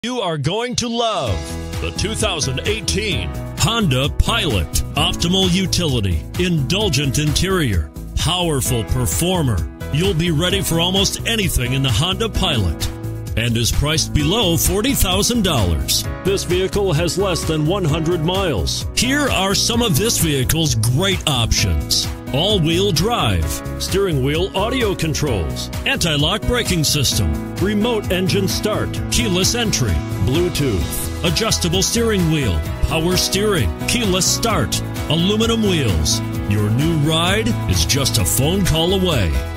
You are going to love the 2018 Honda Pilot. Optimal utility, indulgent interior, powerful performer. You'll be ready for almost anything in the Honda Pilot and is priced below $40,000. This vehicle has less than 100 miles. Here are some of this vehicle's great options: all-wheel drive, steering wheel audio controls, anti-lock braking system, remote engine start, keyless entry, Bluetooth, adjustable steering wheel, power steering, keyless start, aluminum wheels. Your new ride is just a phone call away.